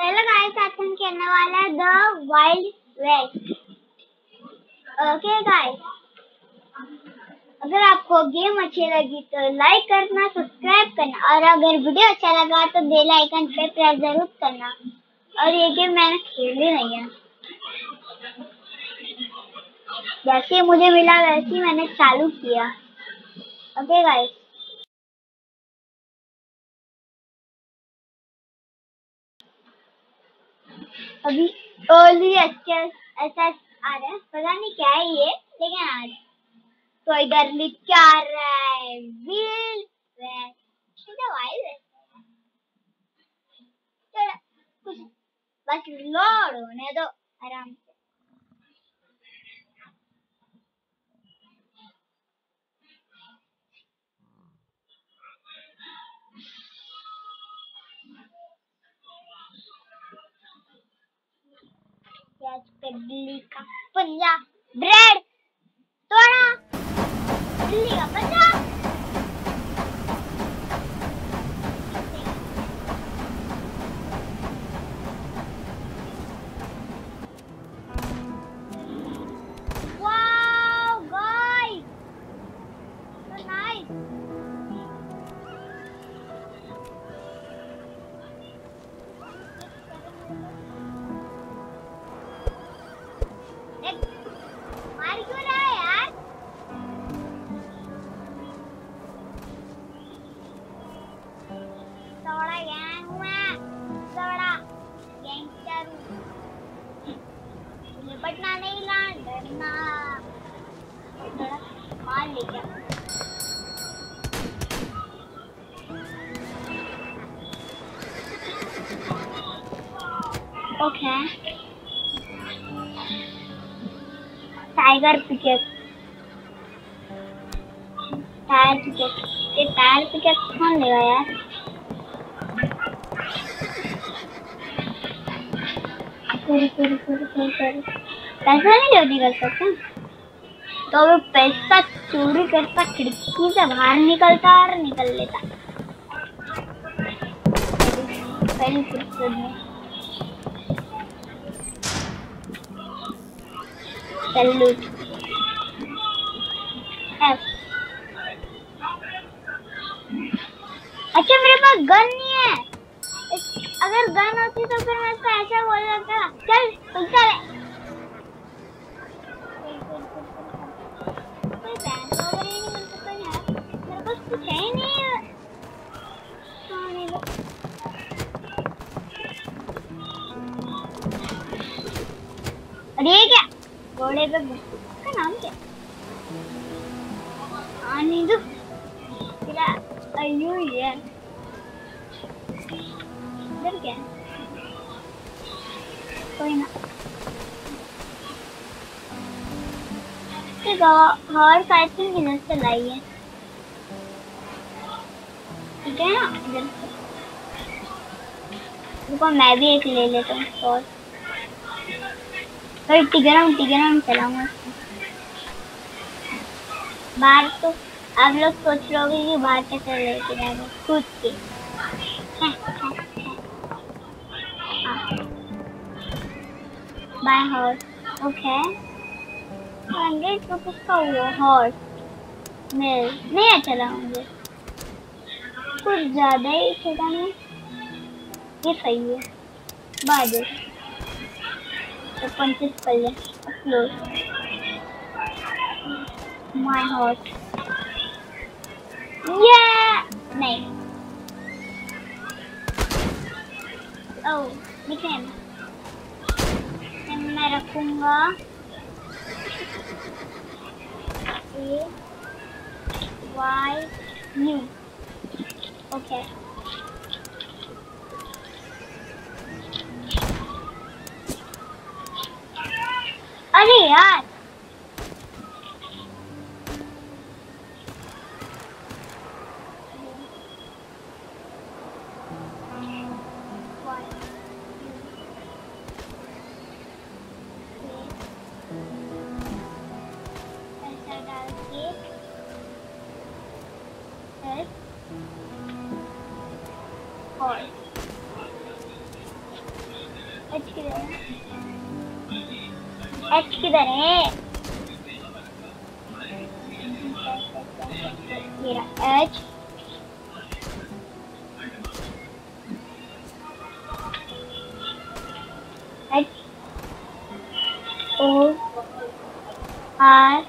Hello guys, आज हम खेलने वाला है the wild west. Okay guys, अगर आपको गेम अच्छी लगी तो लाइक करना, सब्सक्राइब करना और अगर वीडियो अच्छा लगा तो बेल आइकन पे प्रेस जरूर करना। और ये गेम मैंने खेली नहीं है, जैसे मुझे मिला वैसे मैंने चालू किया। ओके गाइस, अभी अर्ली एक्सेस ऐसा आ रहा है, पता नहीं क्या है ये, लेकिन आज तो इधर लिख के आ रहा है वाइल्ड वेस्ट। वाइल्ड वेस्ट कुछ बस लोड होने दो आराम से। बिल्ली का पंजा, ब्रेड तोड़ा, बिल्ली का पंजा। Wow guys, so nice. मार क्यों रहा है यार? थोड़ा गैंग में थोड़ा गैंगस्टर निपटना नहीं ला डरना, थोड़ा मार ले क्या। Okay, tiger picket, tyre picket, ये टायर पिकेट कौन लेगा यार? पैसा नहीं चोरी कर सकते तो वो पैसा चोरी करता, खिड़की से बाहर निकलता और निकल लेता। पहली फुर्सत में सैल्यूट। अच्छा, मेरे पास गन नहीं है। अगर गन होती तो फिर मैं इसको ऐसा बोल सकता, चल तू चल। कोई बैंक वगैरह नहीं मिल सकता यार, मेरे पास कुछ है ही नहीं है। अरे ये क्या घोड़े पे का नाम क्या? आनी दो क्या? अयो यार, इधर क्या है? कोई ना, हॉर्स आई थिंक इधर से लाई है, ठीक है ना? इधर से रुको, मैं भी एक ले लेता हूँ और टिगरम चलाऊंगा बाहर। तो आप लोग सोच रहे होगे कि बाहर कैसे लेके जाएंगे खुद के। Bye horse, okay. 100 रुपीज का वो हॉर्स नहीं अच्छा लगा मुझे, कुछ ज्यादा ही छोटा नहीं, ये सही है। बाद तो 25 कर ले अपलोड। माय हॉर्स नहीं, ओह निकल, मैं रखूंगा वाई न्यू। ओके, अरे यार ऐसा डाल के फिर और एच किधर है? एच किधर है? मेरा H H O R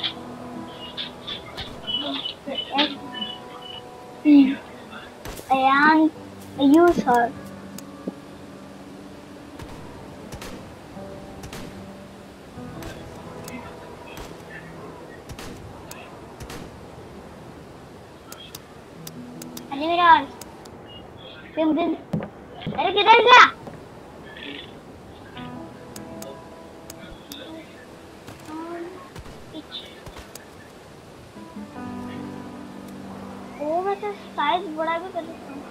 S E ayan use her अरे मेरा तुम दिन अरे किधर गया? ओ मैं तो साइज बड़ा भी कर सकता हूँ।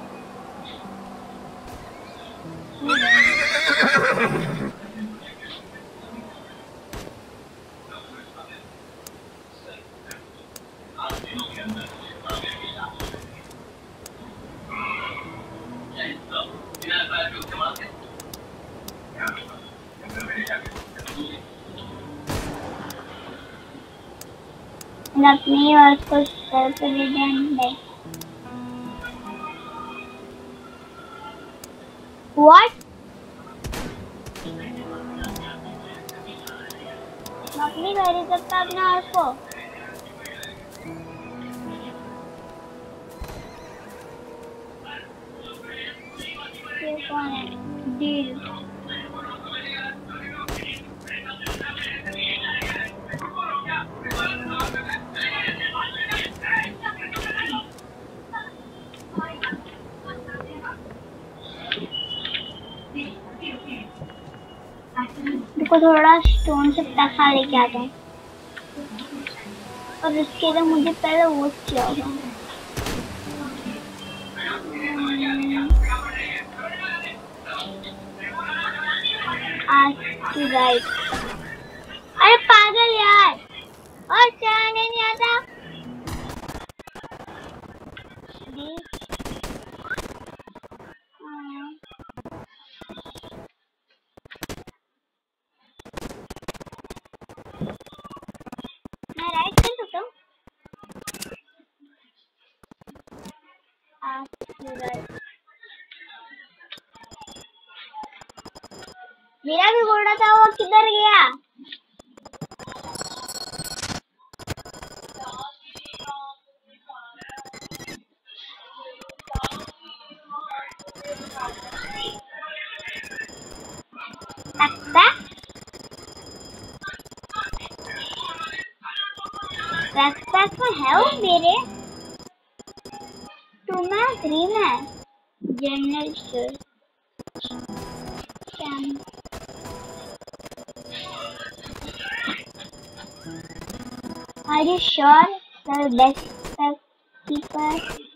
अपनी और उसको सर पे ले जाने What? अपनी भेज सकता अपने और को ये कौन है? डील देखो थोड़ा स्टोन से पैसा लेके आता हूँ और इसके लिए मुझे पहले वो किया होगा राइट। अरे पागल यार और चलाने नहीं आता। मैं राइट कर सकता हूँ। मेरा भी बोल रहा था वो किधर गया? बैकपैक में है वो मेरे 2 में 3 में general store Are you sure the backpack keeper?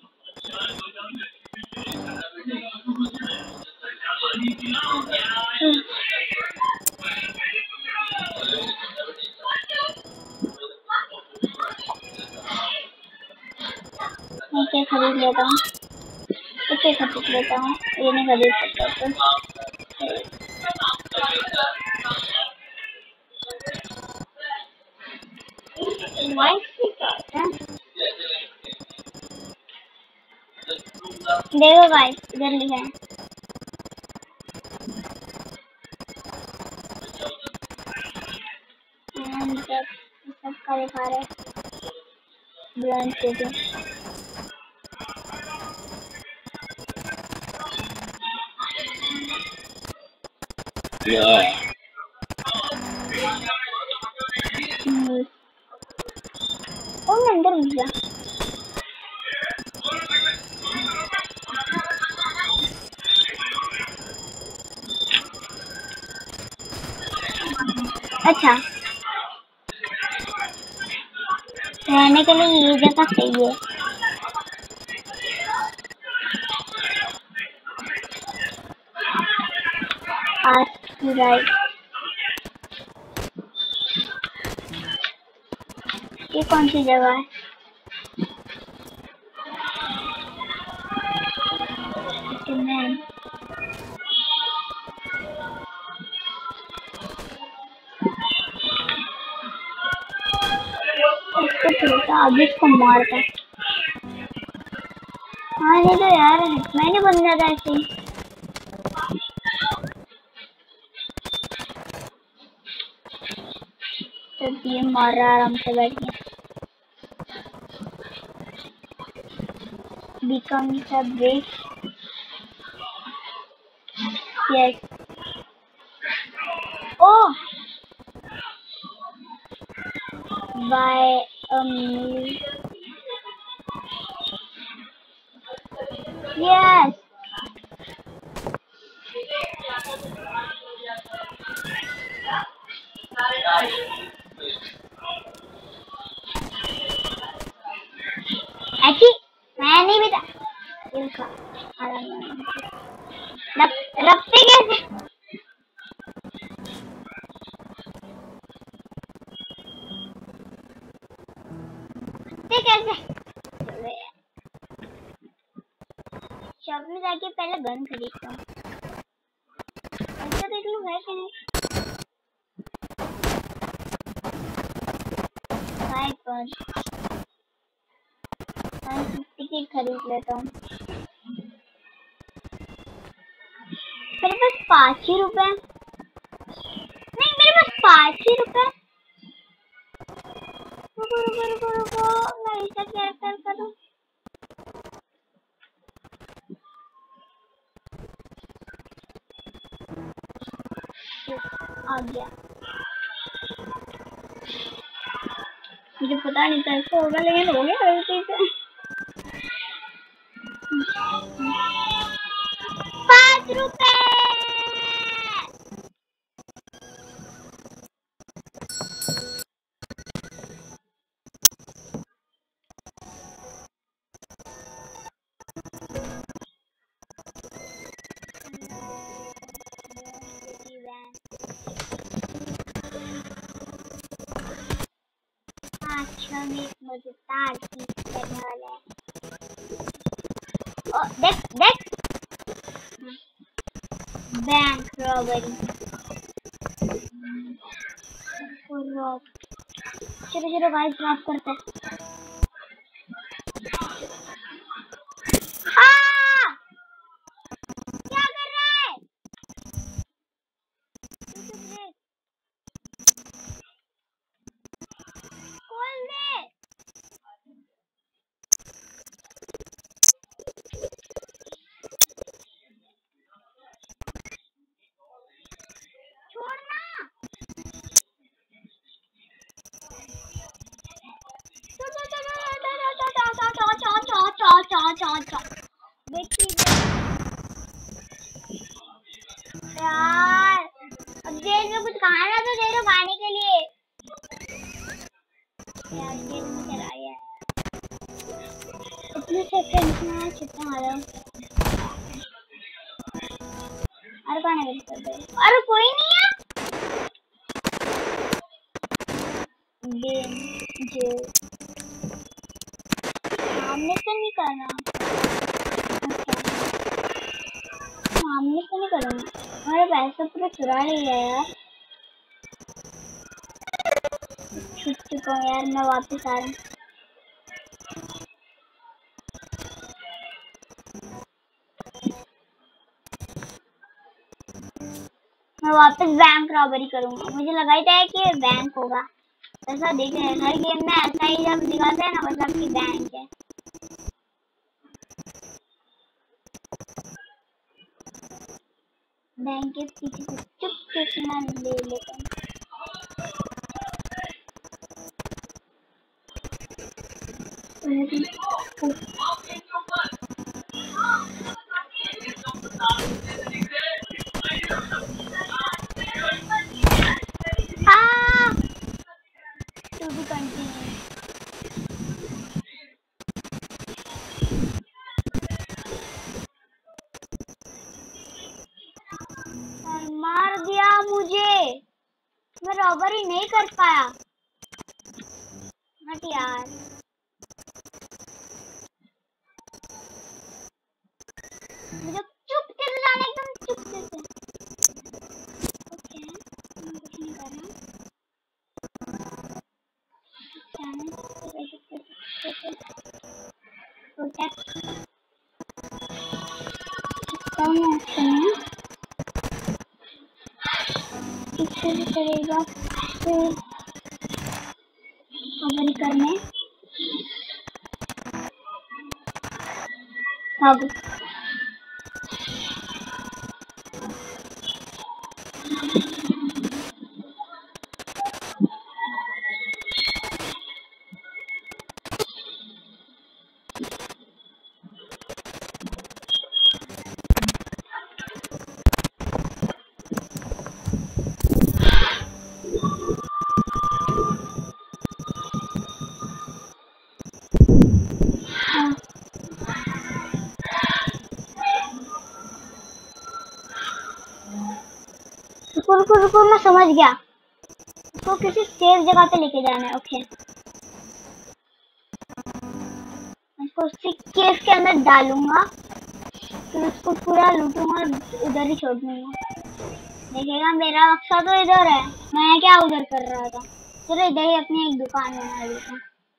मैं क्या खरीद लेता हूँ? इसे खरीद लेता हूँ। ये नहीं खरीद सकता तो देखो गाइस इधर लिखा है सबका दिखा रहा है ब्रांड के लिए अंदर गया। अच्छा रहने के लिए ये जगह सही है। राइट ये कौन सी जगह है? होता अब इसको मारता। हाँ नहीं तो यार मैं नहीं बन जाता ऐसे ही। तो ये मार रहा आराम से बैठ के। Becomes a bridge. Yes. Oh. By a mill. Yes. ऐसी मैं नहीं बेटा। इनका रखते कैसे? कैसे? शॉप में जाके पहले गन खरीदता हूँ। ऐसा देख लूँ है कि नहीं? टिकट खरीद लेता हूँ। मेरे पास 5 ही रुपए। नहीं मेरे पास 5 ही रुपए। रुको मैं इसका कैरेक्टर करूँ। आ गया। मुझे पता नहीं था ऐसा होगा लेकिन हो गया गलती से। 5 रुपए। अच्छा मैं एक मजेदार चीज करने वाला है। देख देख बैंक रॉबरी। चलो चलो गाइस ड्रॉप करते हैं। क्या कर रहा है? खोल दे। यार अब जेल में कुछ खाना तो दे दो खाने के लिए। यार जेल में चलाया इतने सेकंड में छुट्टा मारो। अरे कौन है अरे कोई नहीं है। जो सामने से नहीं करना। सामने से नहीं करूँगा। हमारे पैसा पूरा चुरा लिया यार। छूट चुका हूँ यार मैं वापस आ रहा हूँ। मैं वापस बैंक रॉबरी करूँगा। मुझे लगा ही था कि बैंक होगा। ऐसा देख रहे हैं हर गेम में ऐसा ही जब दिखाते हैं ना मतलब कि बैंक है। बैंक के पीछे से चुपके से मैं ले लेता हूँ। To be continued. मार दिया मुझे। मैं रॉबरी नहीं कर पाया। हट यार। मुझे चुप से जाने एकदम चुप से। ओके मैं कुछ नहीं कर रहा। टैप ऑप्शन है, इससे भी करेगा फिर कवर करने अब रुको मैं समझ गया, इसको किसी सेफ जगह पे लेके जाना है। ओके इसको उसी केव के अंदर डालूंगा, फिर उसको पूरा लूटूंगा और उधर ही छोड़ दूंगा। देखिएगा मेरा मकसद तो इधर है, मैं क्या उधर कर रहा था। चलो इधर ही अपनी एक दुकान बना लेता हूँ।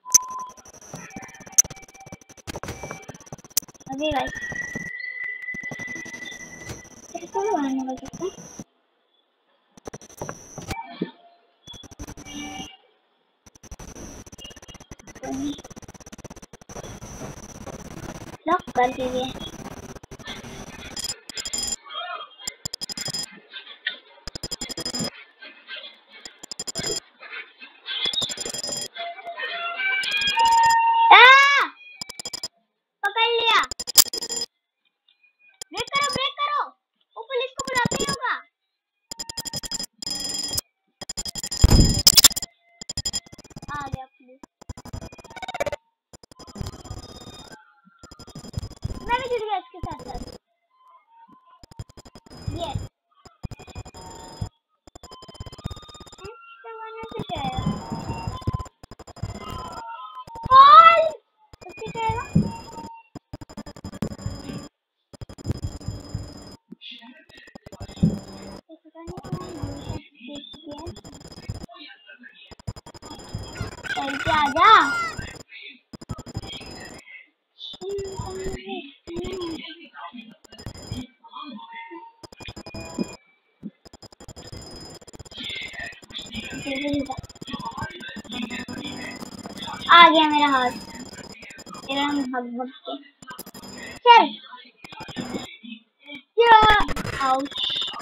अभी गाइस इसको बाहर निकल सकते हैं। लॉक कर दीजिए। पकड़ लिया। ब्रेक करो, वो पुलिस को बुलाते ही होगा। आ गया पुलिस। मैं भी जुड़ गया इसके साथ साथ। ये जमाने से क्या है? कॉल उससे क्या है? चल के आजा। आ गया मेरा हाथ, तेरा हम भग के चल। आउच।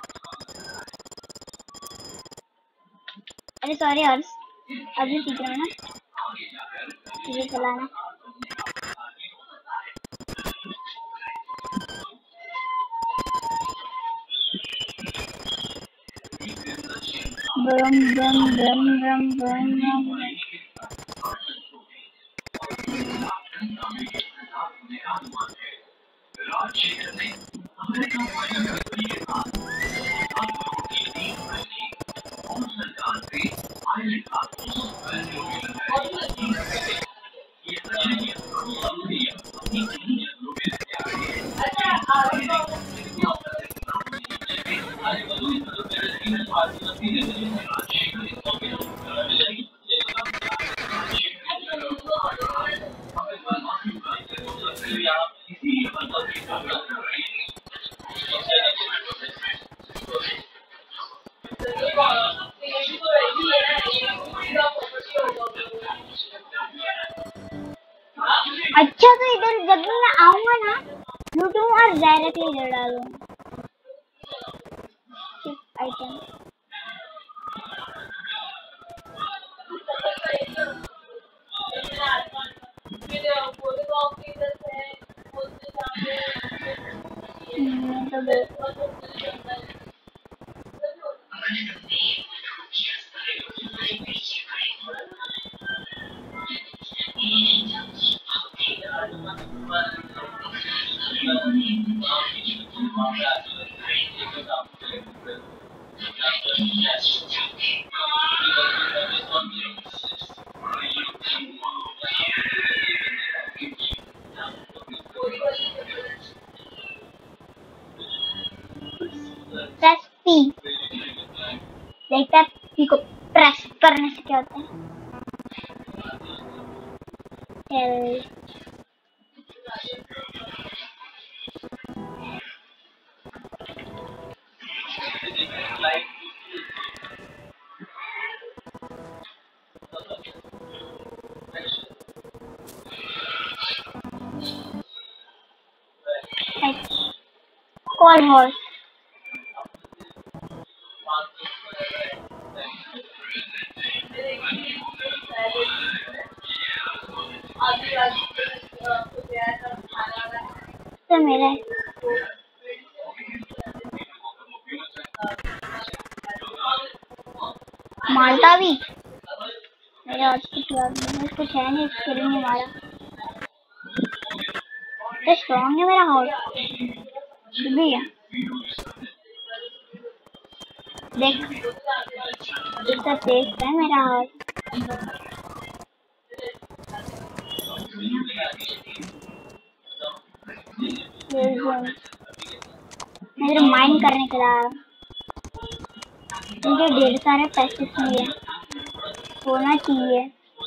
अरे सॉरी हर्ष, अभी सीख रहा हूँ ना ये चलाना। ब्रम ब्रम ब्रम ब्रम ब्रम ब्रम। अच्छा तो इधर जब भी मैं आऊंगा ना लूटूंगा और डायरेक्टली इधर डालूंगा आइटम। प्रेस पी, देखता है पी को प्रेस करने से क्या होता है। war horse. तो मेरा मारता भी मेरे आउटफिट कुछ है नहीं, इसके लिए नहीं मारा। तो स्ट्रॉन्ग है मेरा हाउस भी है। देख कितना तेज है मेरा हाउस। मेरे माइंड करने के लिए मुझे ढेर सारे पैसे चाहिए, होना चाहिए।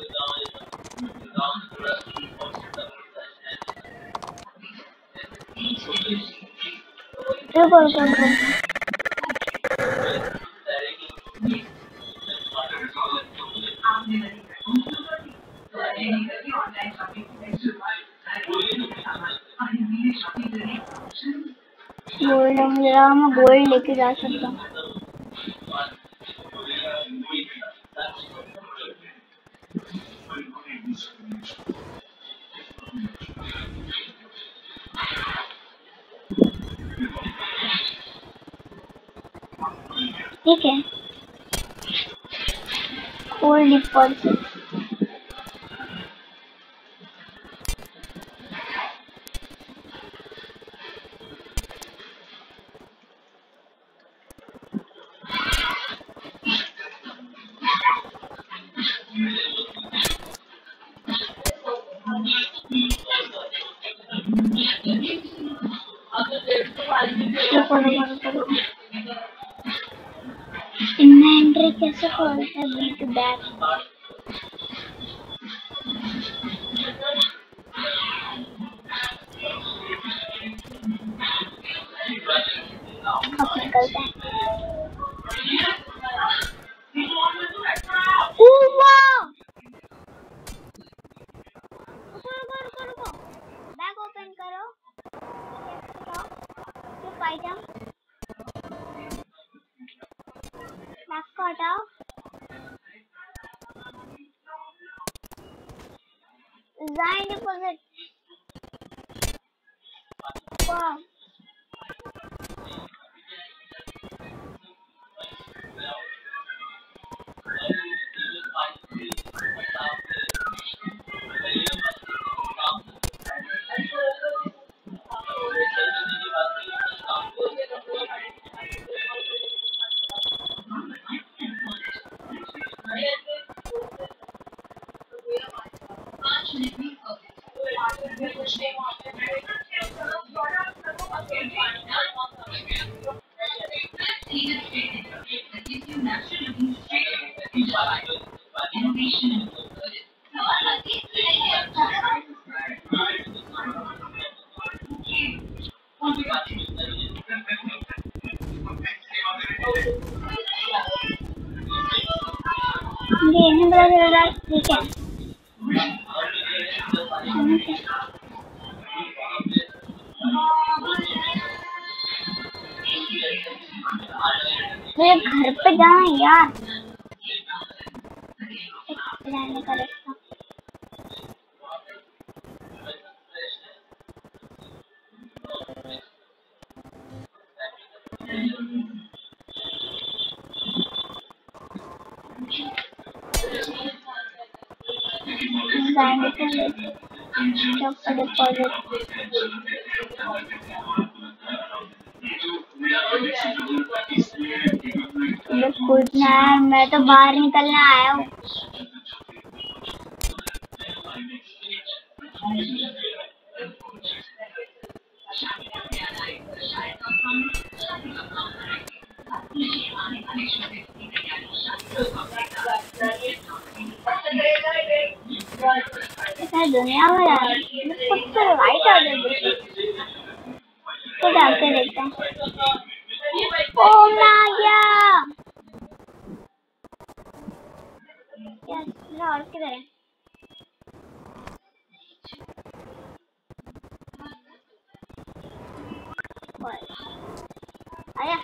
गोल्ड मैं गोल्ड लेके जा सकता हूँ। ठीक है, गोल्ड डिपॉजिट इन्वेंटरी कैसे खोलते हैं? बी टू बैक अब निकलते हैं। रुको बैग ओपन करो, आइटम बैग को हटाओ। Design deposit. Wow. ठीक है मेरे घर पे जाना यार, रहने का रास्ता। कूदना है, मैं तो बाहर निकलने आया हूँ। दुनिया में सबसे लाइट आ गई तो जाके देखते हैं। ओ नाया और किधर है? आया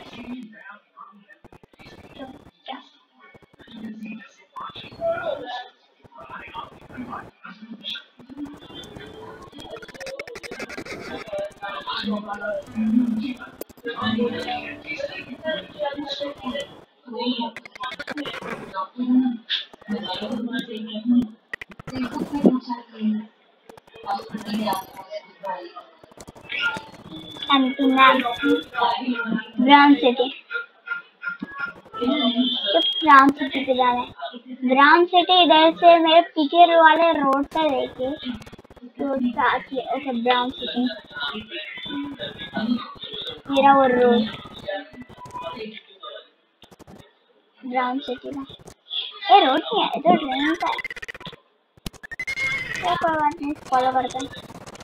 ब्राउन सिटी ब्राउन सिटी पे जाना है। ब्राउन सिटी इधर से मेरे पीछे वाले रोड पे देखिए, रोड पे आके ऐसे ब्राउन सिटी मेरा वो रोड ब्राउन सिटी में ये रोड नहीं है, इधर ट्रेन का है। कोई बात नहीं, फॉलो करते हैं।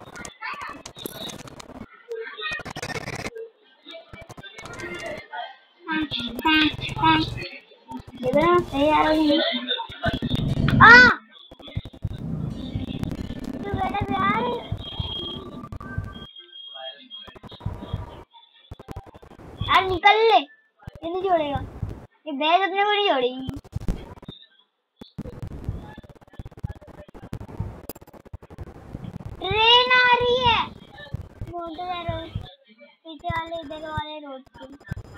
सही आ रही है। यार निकल ले, ये नहीं जोड़ेगा, ये बैग अपने को नहीं जोड़ेगी। ट्रेन आ रही है पीछे वाले इधर वाले रोड पे।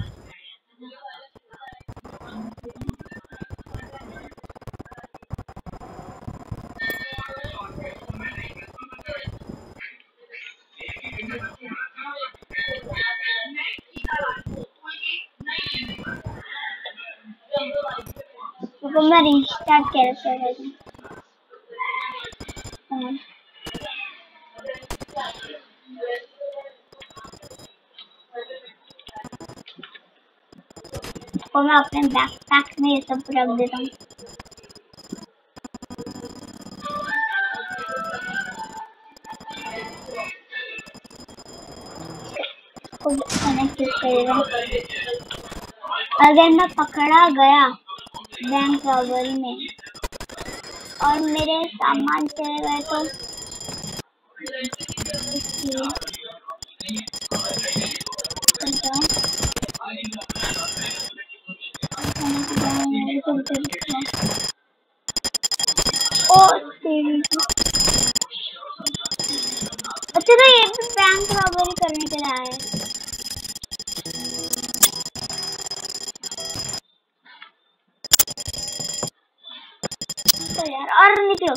तो मैं रिस्टार्ट कैसे करूँ? तो मैं अपने बैकपैक में ये सब रख देता हूँ। अगर मैं पकड़ा गया बैंक रॉबरी में और मेरे सामान चले गए तो अच्छा तो ये भी बैंक रॉबरी करने के लिए आया है। तो यार और निकलो।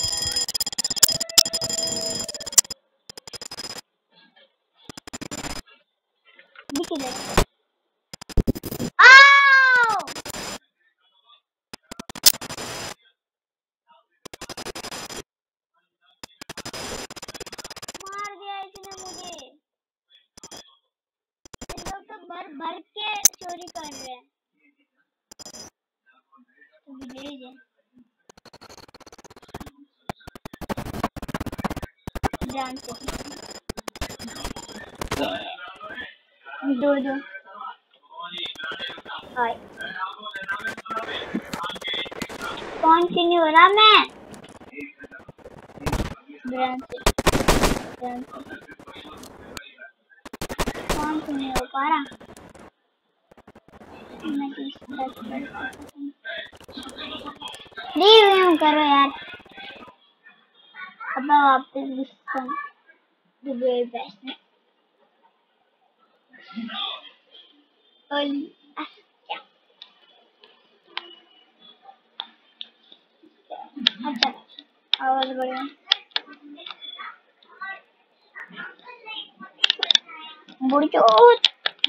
मार दिया इसने मुझे। लोग तो भर के चोरी कर रहे हैं। दो कंटिन्यू हो रहा मैं कंटिन्यू हो पा रहा। लीव करो यार। अब वापस दुबई बैठने अच्छा आवाज बढ़िया बुढ़चोट।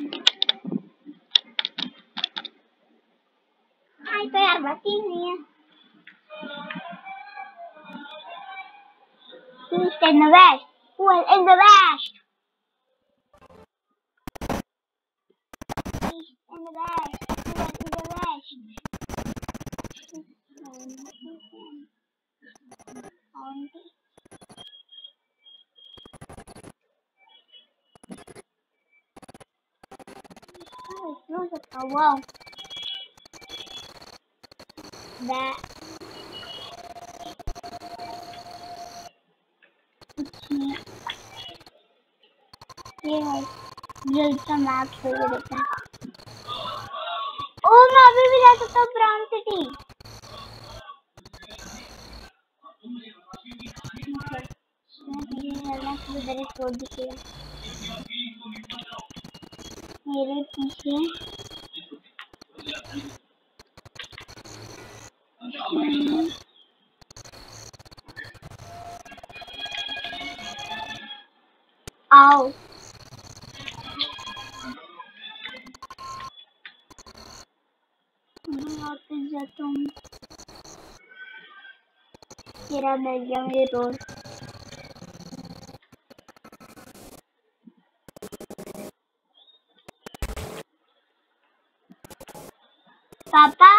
तो यार बची नहीं है। East in the west. Well, in the west. East in the west. Well, in the west. Oh wow. That. ये है जल्द सा मैप खोल देते हैं। ओ मैं अभी भी जा सकता हूँ ब्राउन सिटी। उधर एक रोड दिखेगा मेरे पीछे। आओ वापस जाता हूँ। तेरा मिल गया मुझे रोड। पापा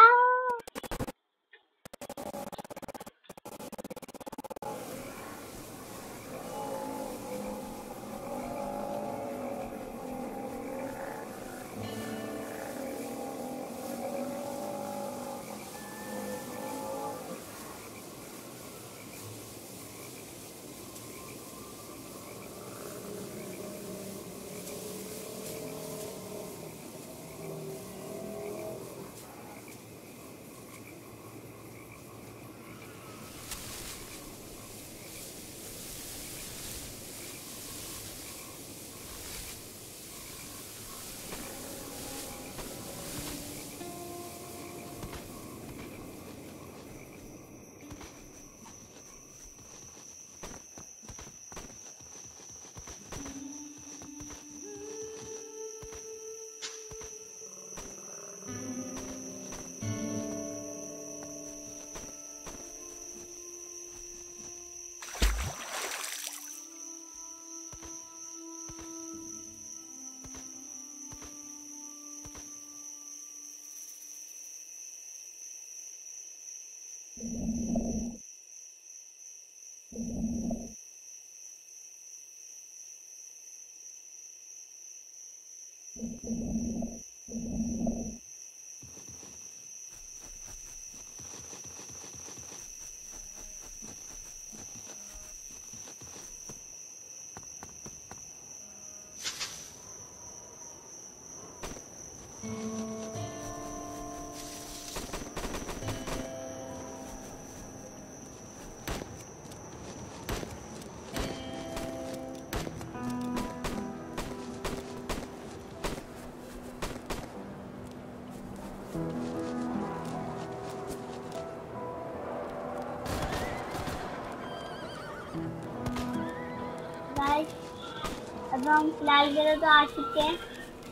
अब हम फिलहाल के लिए तो आ चुके हैं।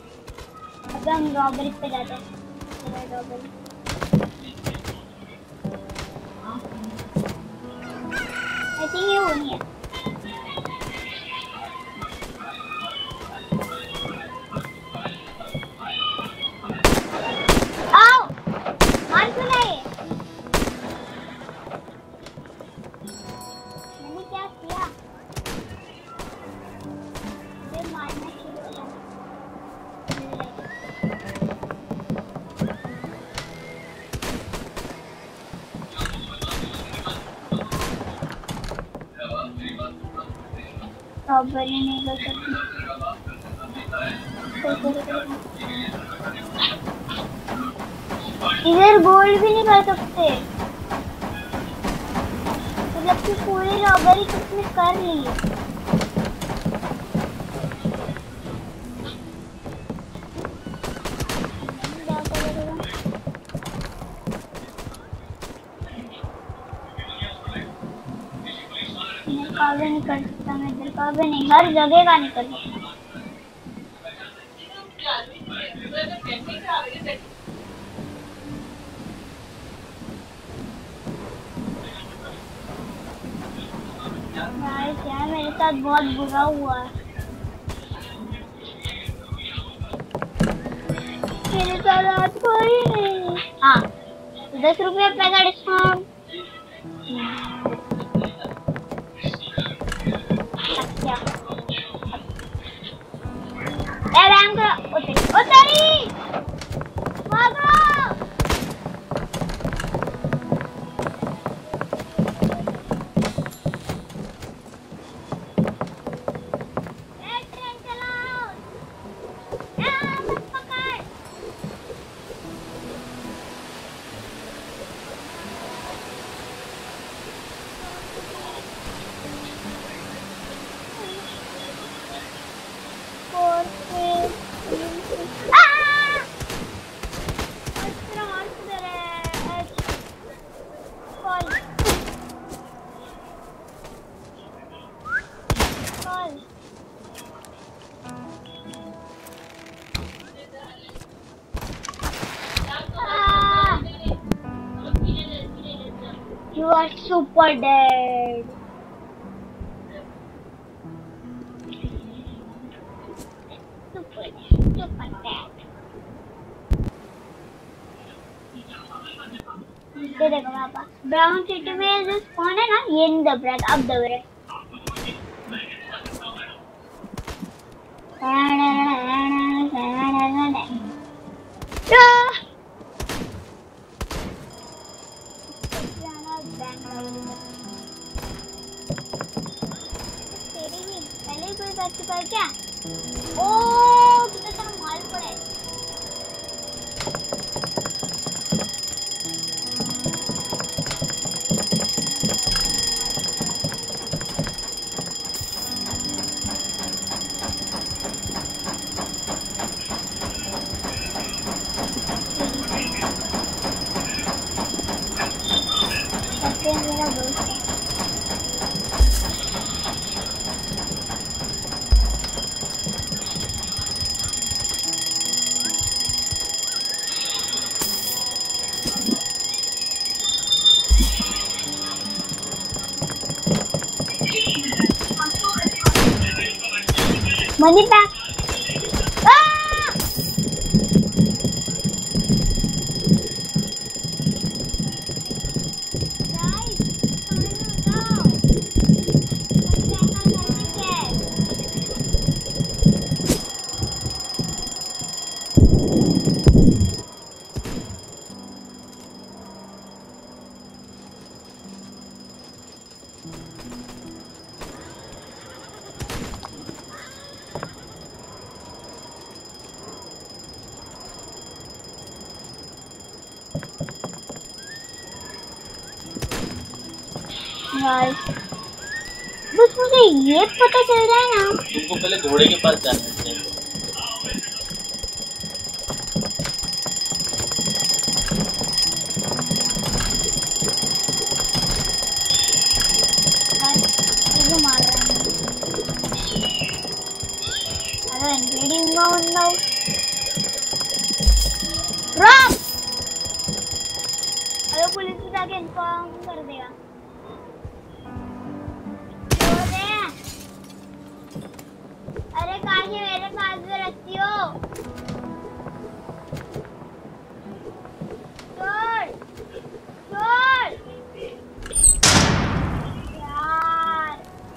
अब हम रॉबरी पे जाते हैं। रॉबरी आई थिंक ये वो नहीं है। आओ मार क्यों नहीं? मैंने क्या किया? मारना शुरू किया। रॉबरी नहीं कर सकती। इधर गोल्ड भी नहीं कर सकते। मतलब कि पूरी रॉबरी किसने कर ली है। कावे नहीं कर सकता मैं। इधर कावे नहीं, हर जगह का नहीं कर सकता। यार मेरे साथ बहुत बुरा हुआ है। मेरे साथ आज कोई नहीं। हाँ 10 रुपये पैसा डिस्काउंट। अच्छा उतरी भागो। ट्रेन चलाओ। मत पकड़। You are super dead. Super dead. ये देखो पापा, ब्राउन सिटी में जो स्पॉन है ना, ये नहीं दब रहा था, अब दब रहा है। तेरी भी पहले ही कोई कर चुका है क्या? ओ कितना सारा माल पड़ा है। मेरा दोस्त है। Money bag. बस मुझे ये पता चल रहा है ना, तुमको पहले घोड़े के पास जाना है। मार रहा है। अरे रीडिंग नो रॉक। अरे पुलिस को जाके इन्फॉर्म कर देगा। अरे काशी मेरे पास भी रखती हो। छोड़ छोड़ यार।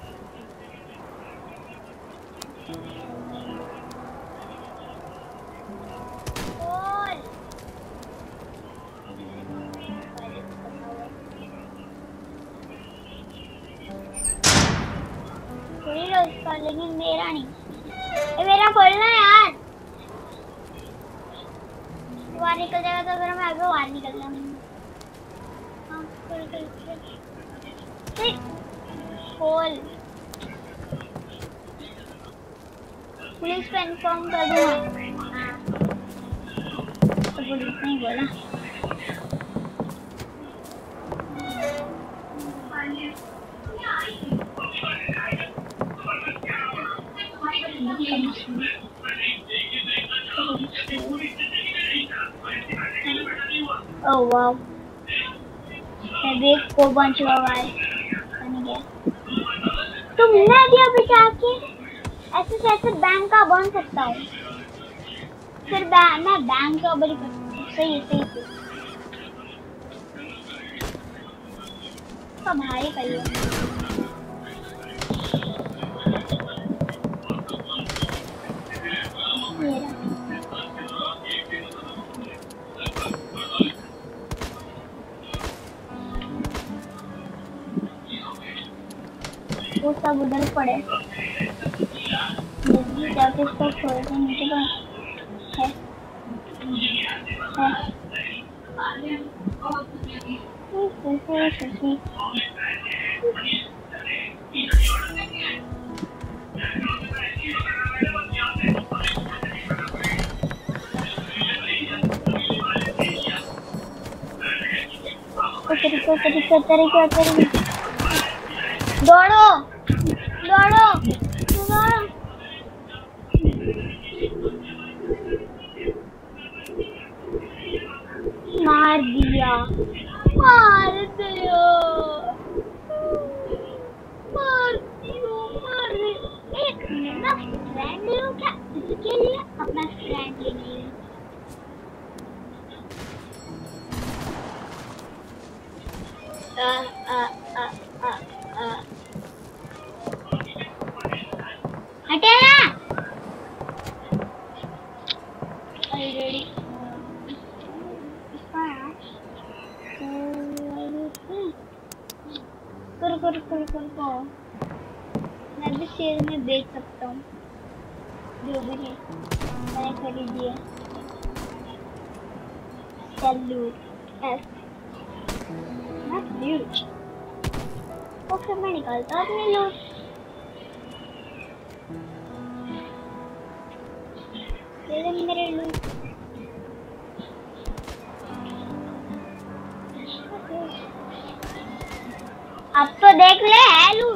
छोड़ थोड़ी रोज कर, लेकिन मेरा नहीं। मेरा खोलना यार। बाहर निकल जाएगा तो फिर मैं आगे बाहर निकल जाऊंगी। हाँ खोल। पुलिस को इन्फॉर्म कर दूँगा। तो पुलिस नहीं बोला। Oh wow, मैं को बंच लगाए। तो मैं भी अभी जाके ऐसे बैंक का बन सकता हूँ। फिर मैं बैंक का बड़ी कर सकता हूँ। सही है। तो भाई करिए। वो सब उधर पड़े। जाके इसको छोड़ के नीचे है। दौड़ो दौड़ो दौड़ो। मार दिया। मार दियो, मारती हूँ, मार रही हूँ। एक मिनट ना, फ्रेंड ले लो क्या? इसके लिए अपना फ्रेंड ले नहीं रही। हटे ना। ऑलरेडी कर मैं भी शेयर में बेच सकता हूँ, जो भी है मैंने खरीदी है। चलो तो फिर मैं निकालता हूँ अपनी लूट। मेरे लूट अब तो देख ले है लूट।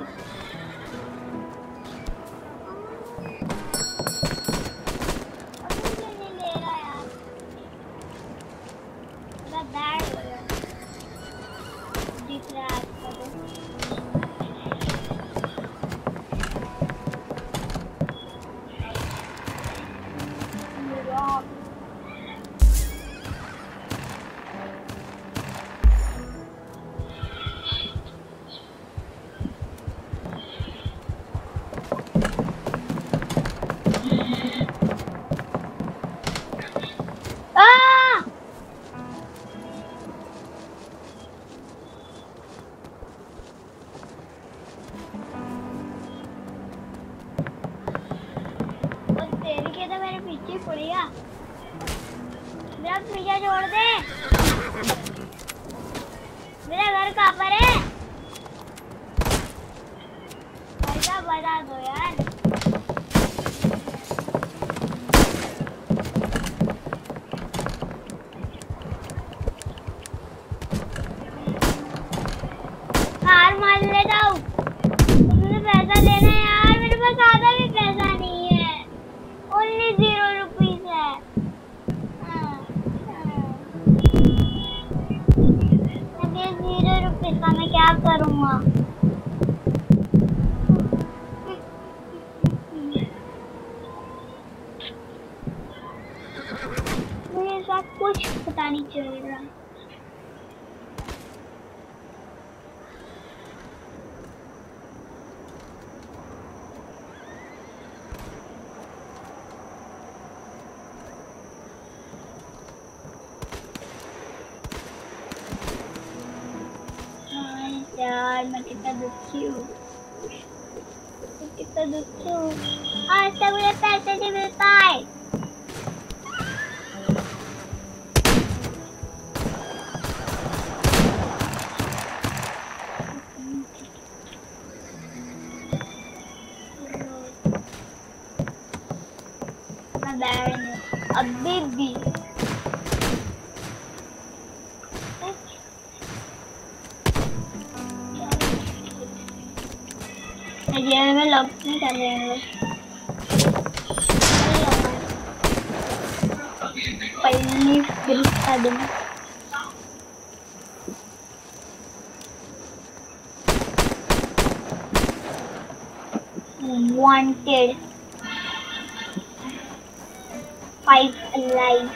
मेरा पीछा छोड़ दे। मेरा घर कहाँ पर है? ऐसा बता दो यार। हार मान लेता हूँ। मुझे पैसा लेना है यार, मेरे पास आधा भी पैसा नहीं है। ओनली 0 रुपीज है। अभी 0 रुपीज का मैं क्या करूँगा? मुझे सब कुछ पता नहीं चल रहा। यार मैं कितना दुखी हूँ, कितना दुखी हूँ। आज तक मुझे पैसे नहीं मिल पाए। मैं बैठ नहीं अभी भी। ये में लॉक नहीं कर रहे हैं। पहली फिर कदम wanted 5 alive.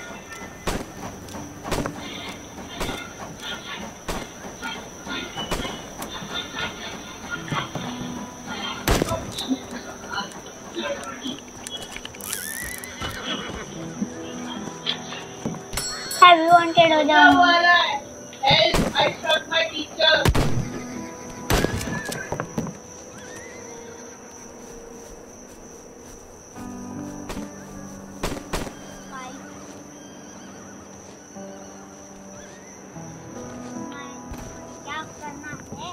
Have you wanted हो जाऊँ? I shot my teacher. क्या करना है?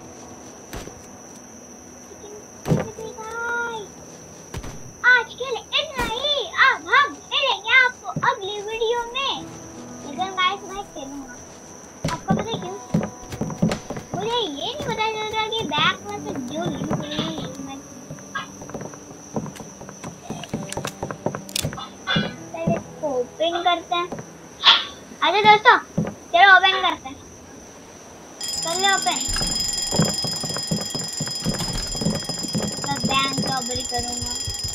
आज के लिए इतना ही। अब हम मिलेंगे आपको अगली वीडियो में। लेकिन गाइस मैं खेलूंगा। आपको पता है क्यों? मुझे ये नहीं पता चल रहा कि बैक में से जो लूट रही है मैं पहले इसको ओपन करते हैं। अच्छा दोस्तों चलो ओपन करते हैं। कर ले ओपन। मैं बैंक रॉबरी करूंगा।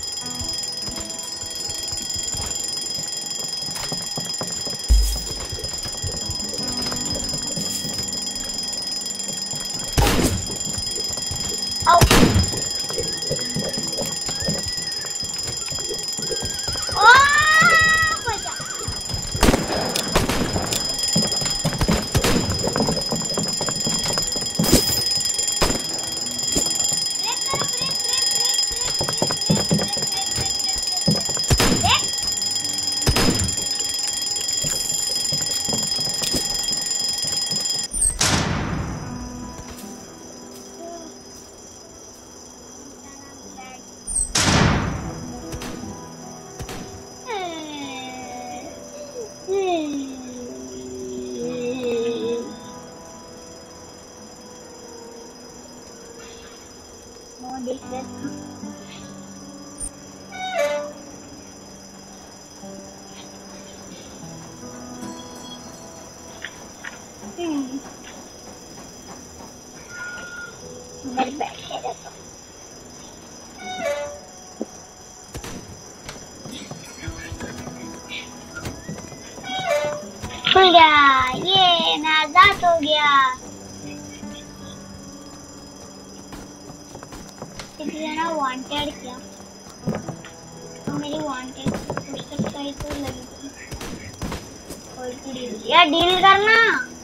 आओ खुल गया। ये मैं आजाद हो गया। ना वांटेड क्या तो मेरी वांटेड पुस्तक सही तो लगी थी। और यार डील करना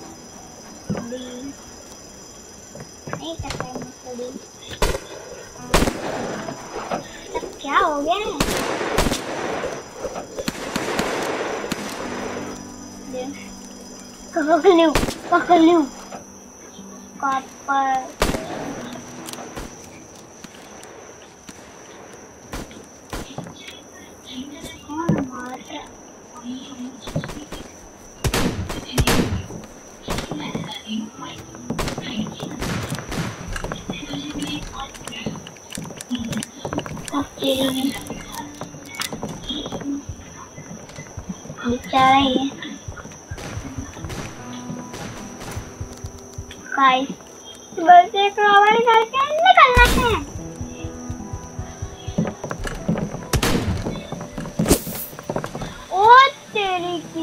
नहीं करता है मुझसे डील। तब क्या हो गया पकड़ लूं कॉपर। कौन मार रहा? बेचारा ही है। गाइस बस एक रॉबर करके निकलना है। ओ तेरी की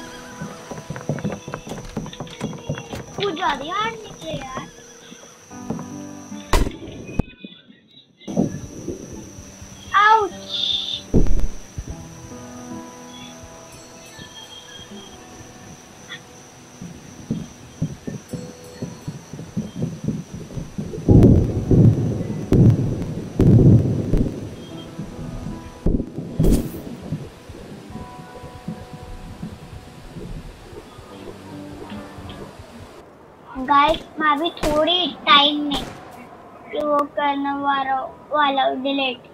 कुछ ज्यादा यार निकले यार। आउच। गाइस मैं अभी थोड़ी टाइम में वो करने वाला डिलीट।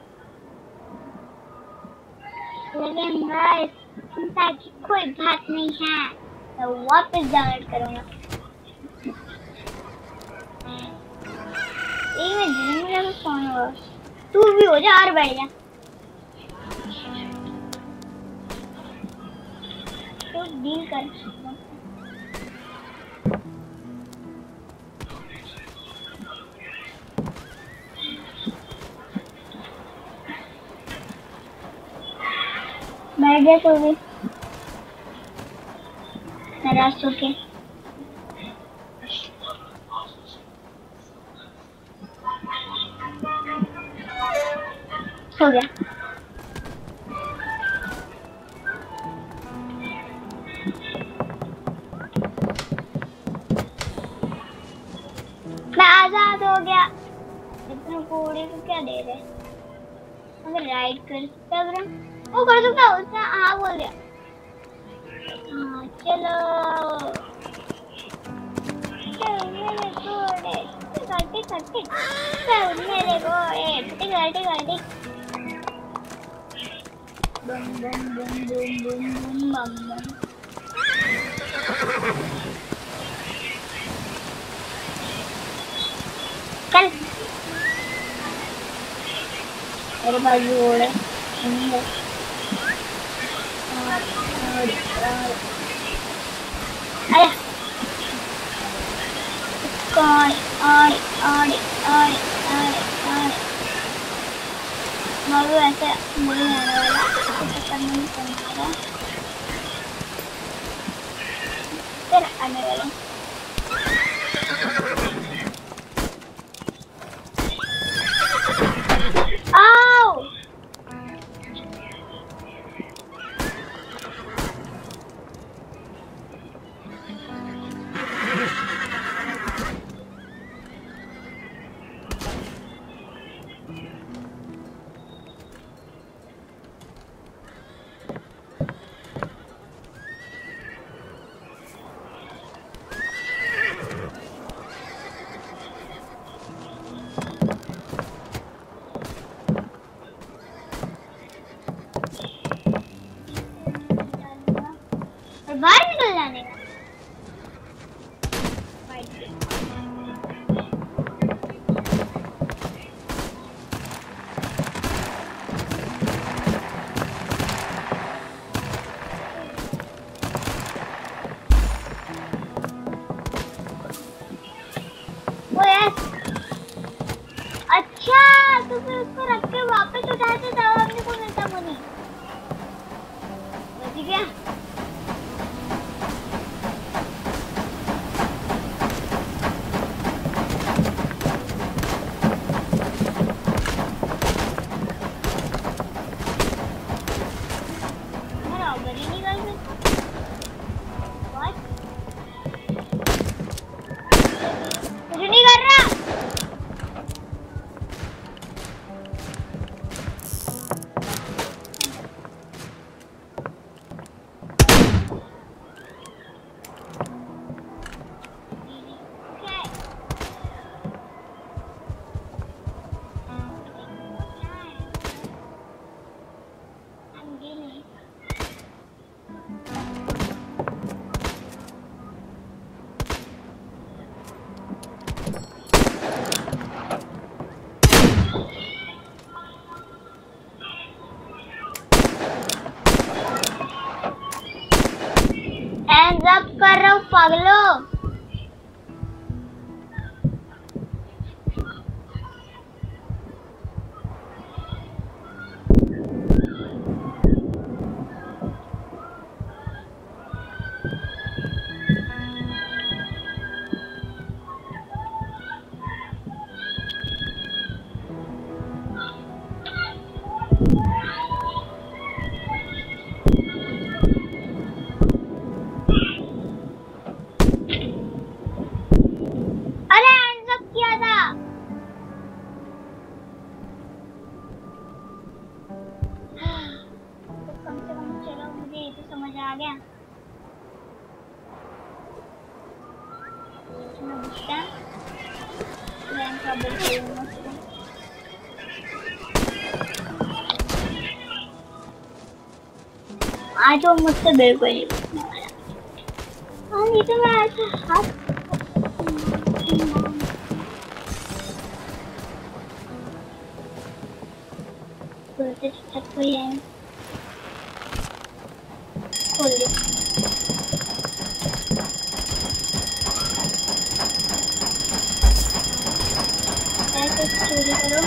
लेकिन गाइस चिंता की कोई बात नहीं है, मैं वापस डाउनलोड करूंगा। एक मिनट मेरा फोन हो, तू भी हो जा और बैठ जा। तो डील कर बैठ गया तो भी नाराज होके। हो गया। मैं आजाद हो गया। इतने कोड़े को क्या दे रहे? अगर राइड कर सकता है वो कर सकता है। उसने हाँ बोल दिया। हाँ चलो चल मेरे घोड़े करते करते चल मेरे घोड़े करते करते बम बम बम बम बम बम बम बम। चल मेरे पास भी घोड़े नहीं है। अरे पे नहीं आने वाला, चक्कर नहीं करने वाला, फिर आने वाला। आओ बाहर निकल जाने का। अच्छा तो फिर उसको रख के वापस उठाते तब अपने को मिलता मनी। बच गया। हैंड्स अप कर रहा हूँ पागलों। आज वो मुझसे बिल्कुल नहीं बचने वाला। हाँ ये तो मैं ऐसे हाथ बोलते तक कोई है खोल दो। ऐसे चोरी करो।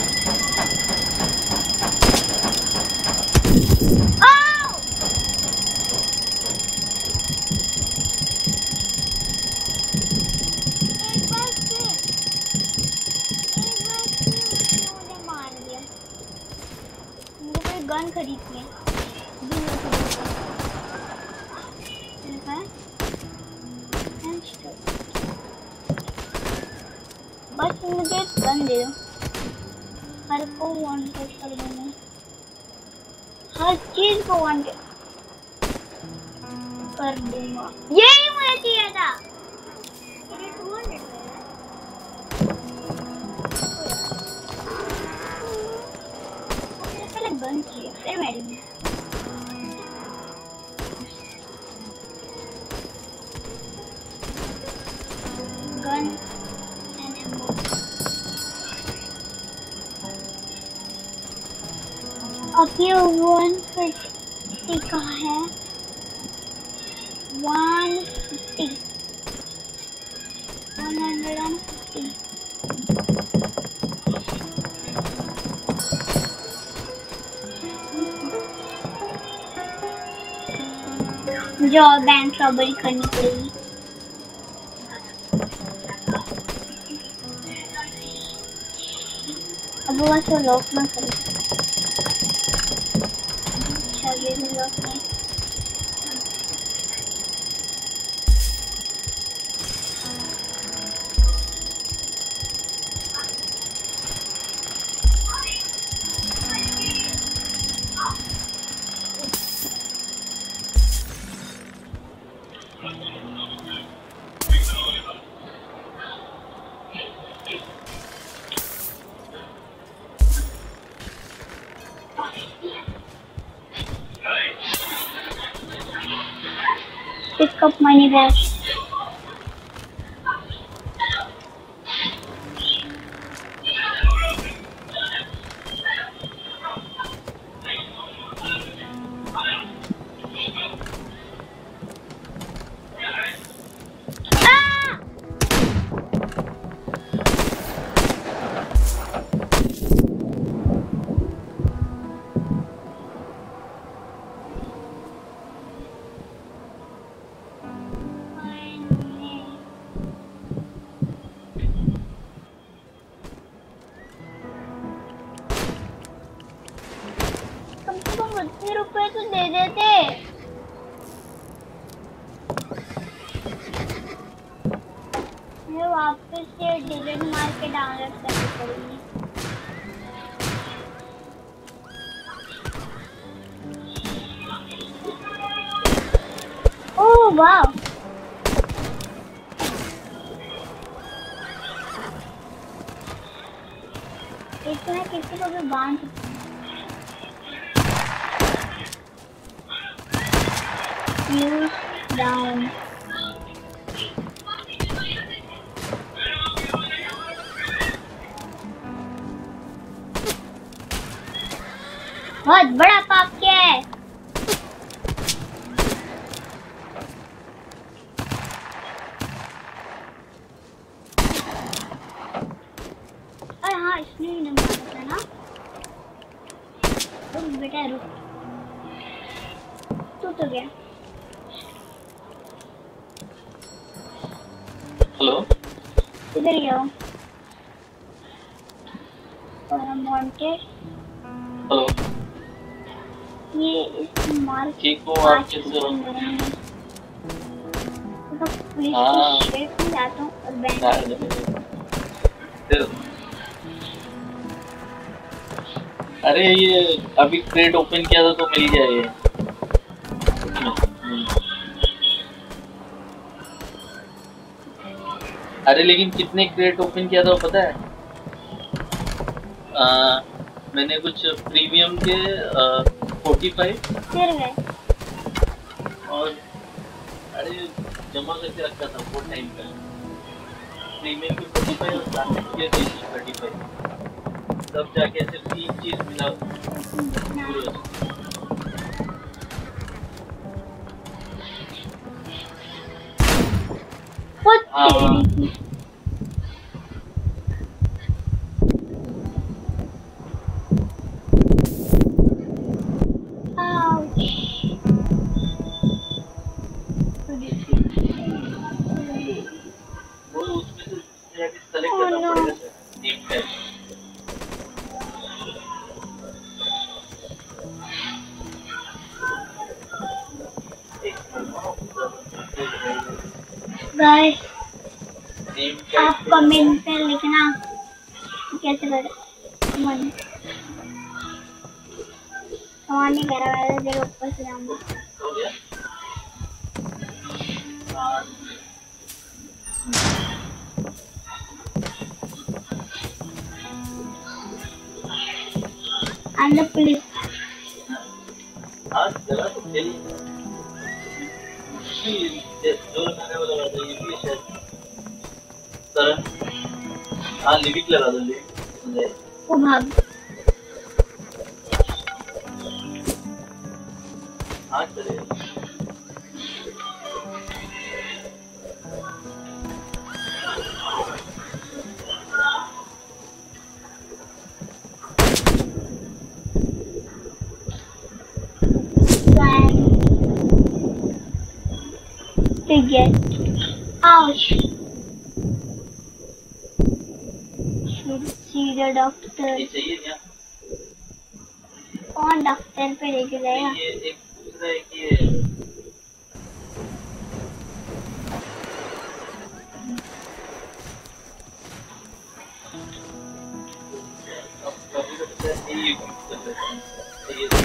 गन खरीद ले बस मुझे गन दे दो। हर को वांटेड कर दूंगा, हर चीज को वांटेड कर दूंगा। यही मुझे चाहिए था। गन चाहिए फिर मेरी गन अब ये 150 का है। 150 150 150 मुझे और बैंक रॉबरी करनी पड़ेगी। अब वो ऐसे लॉक ना करें। अच्छा ये भी लॉक नहीं। Pick up money back. ₹80 तो दे देते। मैं वापस से डिलीट मार के डाउनलोड करनी पड़ेगी। ओह वाह, इतना किसी को भी बांध सकते हैं। Use down. बहुत बड़ा पाप क्या है? अरे हाँ, इसने ही नहीं मारा था ना। रुक बेटा रुक, तू तो गया। हेलो, इधर ही आओ। और हम वांटेड। हेलो, ये इस मार्क ठीक हो आप? कैसे हो? पुलिस हाँ। स्टेट में जाता हूँ और बैंक। अरे ये अभी क्रेट ओपन किया था तो मिल गया ये। अरे लेकिन कितने क्रेट ओपन किया था वो पता है? मैंने कुछ प्रीमियम के 45 फिर गए। और अरे जमा करके रखा था वो टाइम पे। प्रीमियम के 45 और स्टार्टिंग के 35, तब जाके सिर्फ 3 चीज मिला। गाइस आप कमेंट पे लिखना कैसे करें। मन सवाल नहीं कर रहा है, जरा ऊपर से जाऊंगा। And the police. आज जगह तो खेली जो लगाने वाला था ये भी शायद सर। हाँ लिविक लगा दो लिविक। ओ भाग। हाँ चलेगा। to get. Ouch. Should see the doctor. ये चाहिए क्या? कौन डॉक्टर पे लेके जाएगा? ये एक दूसरा है कि ये अब कभी तो पता है ये कर सकते हैं ये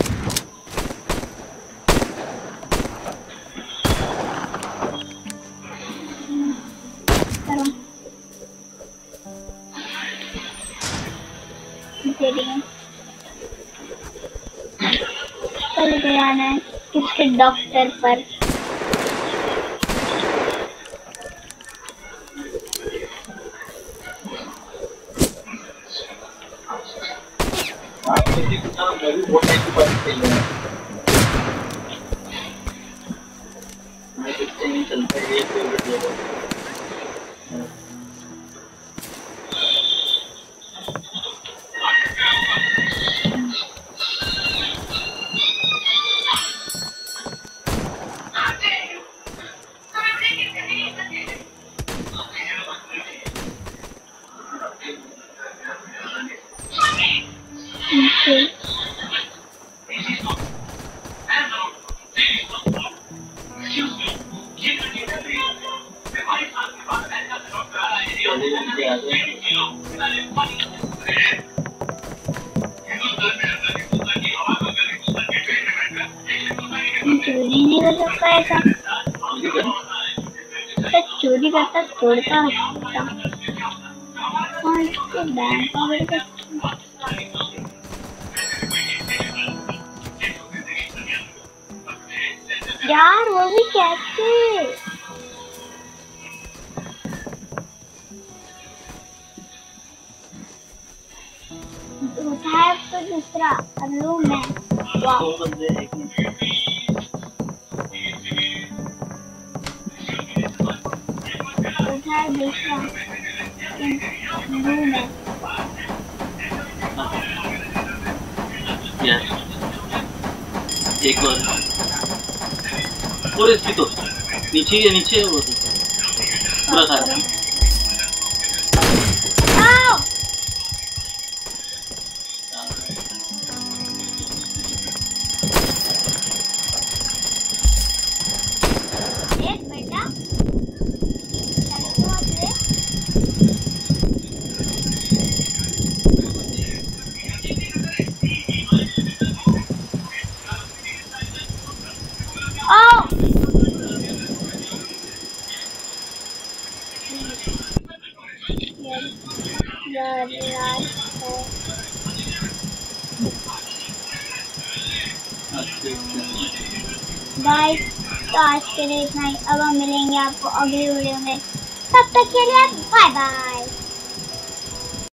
करो दे दिए कल गया है किसके डॉक्टर पर किसी को ना मैं भी बहुत टाइम के बाद खेल रहा हूँ मैं कुछ नहीं चलता है ये फेवरेट जगह चोरी नहीं कर सकता ऐसा चोरी करता तोड़ता और इसके बैंक यार वो भी कैसे उठाया तो दूसरा अब लूं मैं दो बंदे एक उठाया दूसरा लूं मैं यार एक बार और इसकी तो नीचे है वो तो पूरा सारा आओ एक बेटा गाइस तो आज के लिए इतना ही। अब हम मिलेंगे आपको अगली वीडियो में, तब तक के लिए बाय बाय।